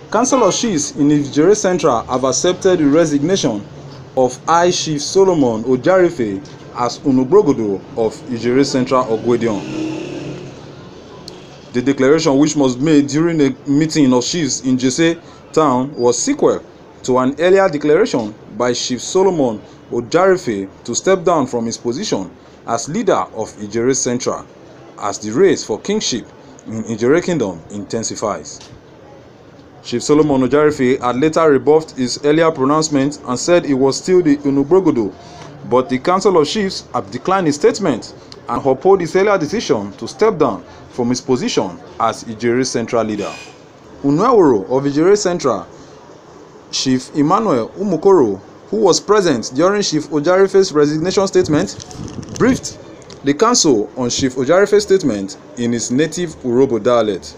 Council of Chiefs in Ijere Central have accepted the resignation of High Chief Solomon Ojarife as Onugbogodo of Ijere Central Ogwedion. The declaration, which was made during a meeting of chiefs in Jese town, was sequel to an earlier declaration by Chief Solomon Ojarife to step down from his position as leader of Ijere Central as the race for kingship in Ijere Kingdom intensifies. Chief Solomon Ojarife had later rebuffed his earlier pronouncement and said he was still the Onugbogodo, but the Council of Chiefs have declined his statement and uphold his earlier decision to step down from his position as Ijere Central leader. Unueworo of Ijere Central, Chief Emmanuel Umukoro, who was present during Chief Ojarife's resignation statement, briefed the council on Chief Ojarife's statement in his native Urobo dialect.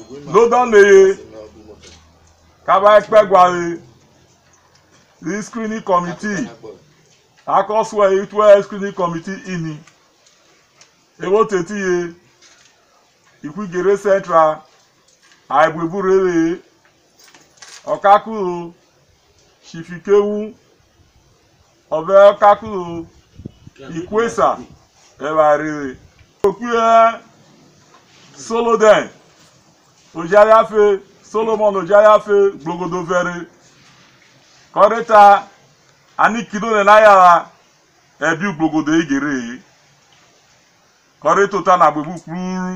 The screening committee, Akoswa Itwe screening committee ini. Ewo tetiye, Ijere Central, Aibweburele, Okaku, Shifikewu, Obe Okaku, Ikwesa, Ewarele. Okuye Soloden, Ojarife, Solomon Ojarife, Gbogodo Vere. Koreta, ani kido na yara, ebi Gbogodo Ijere. Koreto ta na gbebu kuru.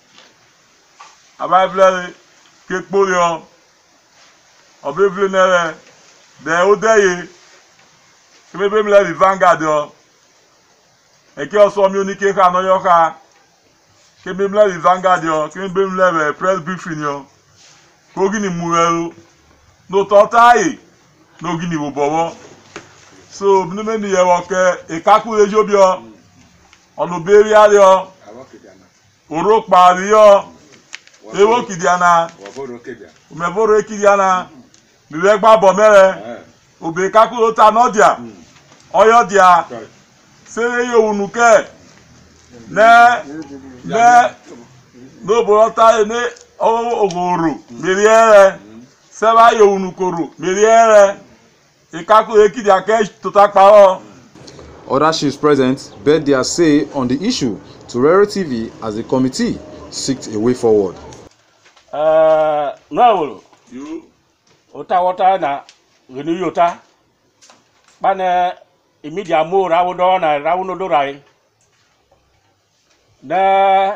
Abavle kekpoyo. Obevle nere de odeye. Kemebe mle di Vanguard yo. Eke oso mi onike ka no yo ka. Kemebe mle di Vanguard yo, kemebe mle press briefing yo. Kogini muwelu. No totai. No gini wo bowo. So mneme ni yewo ke ekaku ejobio. Onuberi ayo, Urokpa ayo, Ewo Kidiana, Umevoro Kidiana, Miwegba Bomere, Ubekaku Ota Nodia, Oyodia, Sere Unuke, no Borota, ne Oguru, Miriere, Seba Unukuru, Miriere, Ekaku Ekidia Kesh to Takpao. Other chiefs present bet their say on the issue to Rero TV as the committee seeked a way forward. No, you Ota na Renu Yota Bana immediate more Rawodona, Rawunodorai. Na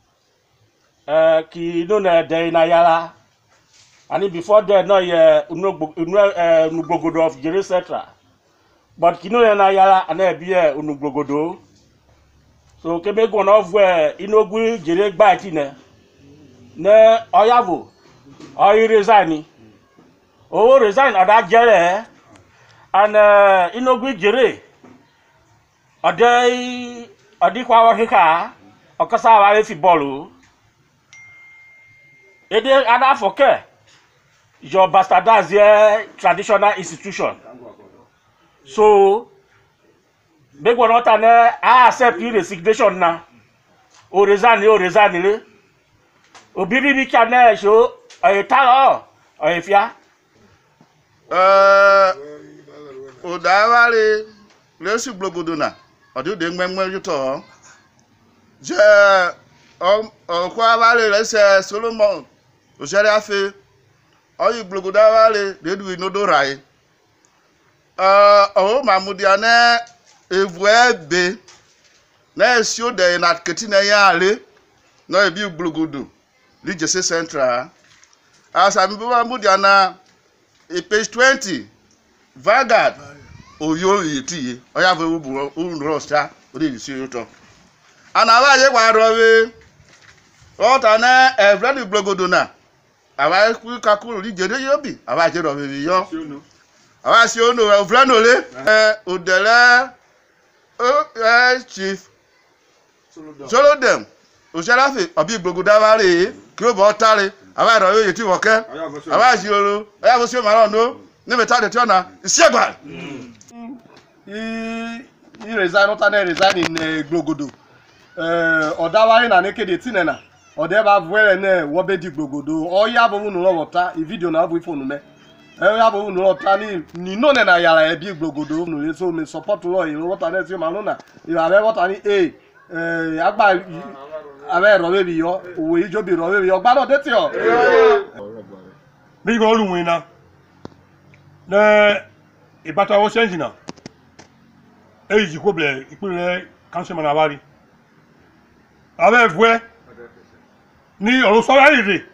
Kidona de Nayala. And before that, no, Onugbogodo of Ijere Central. But kino na yala ana biye Onugbogodo. So kebe go na vwe inogwu Ijere gba ti ne oyavo oyi resign. O resign ada jere and inogwu Ijere odi kwa wa hika okasa wa fi bolu. Ede ada foke your bastardize traditional institution. So, big one not I accept the resignation now. O resign. O bibi can show a talo or if ya. O Davale, let's see Blogodona. Or do the member you talk? Quavale, let's say Solomon, Ojarife, or you Blogodavale, they do no do right. Mamudiane evwebe na esio de na ketina yale na ebi Blogodo Ijere Central as Mamudiana page 20 Vanguard oyo yiti oya ve unrosta odi isi yoto ana wa ye wa rowe ota na every Blogodo na awa ku kakuru Ijere yobi awa je rowe yo awa si ono ovranole odele chief Solodem Ojarife obi Gbogodo aware ki o bo tare awa ro yoye ti woke awa si oro oya bo si o maro no ni meta de ti ona isi agba resign not an resign in Gbogodo odawari na nekede tinena ode ba vuere ne wo be digbogodo o ya bo nu lo wota i video na bu phone me e ya bo nu lo ta ni no ne na yara e bi digbogodo nu le so me support lo yi wota na ti ma no na i ba be wota ni agba abe ro be bi yo owo ijo bi ro be bi yo gba do de ti o mi go lu win na ibata wo change na eji ko ble ipinle councilman awari abe vue ni oro so rire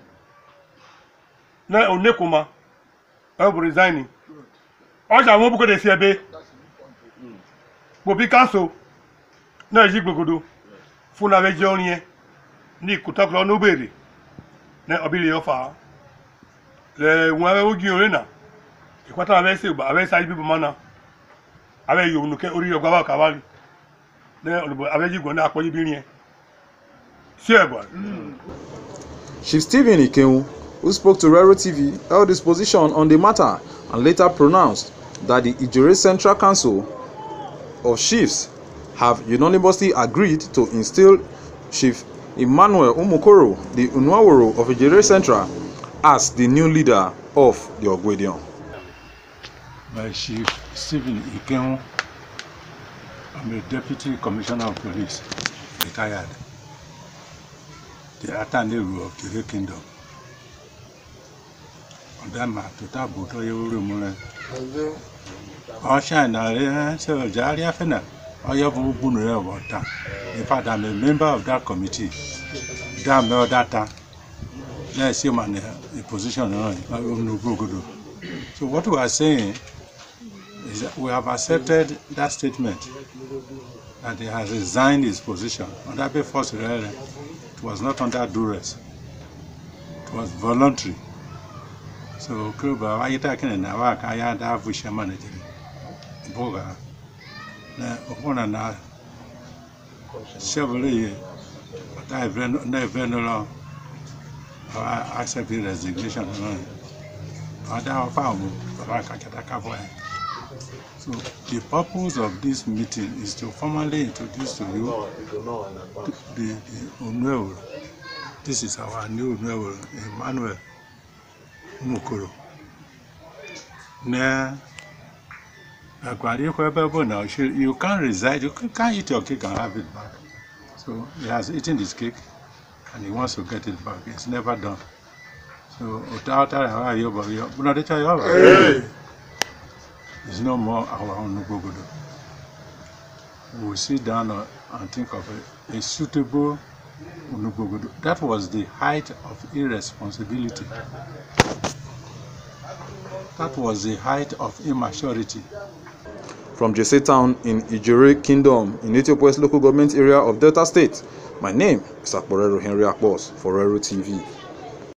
na onekuma e bu resign o ja won bu ko de si ebe bo bi council na eji gbogodo fún na beje orin e ni kutaklo no bere na obile ofa le won abe ogi ore na ikwata abe se gba abe sai bibu mana abe yo nuke ori ogba ba kawali na abe ji gbo na apoji bi rin e si ebo Chief Stephen Ikenwu, who spoke to Rero TV, held his position on the matter and later pronounced that the Ijore Central Council of Chiefs have unanimously agreed to instill Chief Emmanuel Umukoro, the Unuaworo of Ijore Central, as the new leader of the Ogwedion. By Chief Stephen Ikenwu, I'm a Deputy Commissioner of Police, retired. The Ataneru of the Kingdom. Odama tuta buto yuru mule. Osha na so jari afena. Oyo bunu re wota. In fact, I'm a member of that committee. Damn no data. Let's see man a position on. So what we are saying is that we have accepted that statement that he has resigned his position. On that before it was not under duress. It was voluntary. So, Kuba, why you talking in Nawak? I had a vision manager. Boga. One and a several years, but I never know. I accept the resignation. But I found so, the purpose of this meeting is to formally introduce to you the Unuaworo. This is our new Unuaworo, Emmanuel Umukoro. Now, you can't reside, you can't eat your cake and have it back. So, he has eaten his cake and he wants to get it back. It's never done. So, it's no more our own Unugogodo. We will sit down and think of a suitable Unugogodo. That was the height of irresponsibility. That was the height of immaturity. From Jesse Town in Ijore Kingdom in Ethiopia's West local government area of Delta State, my name is Akporero Henry Akbos for Rero TV.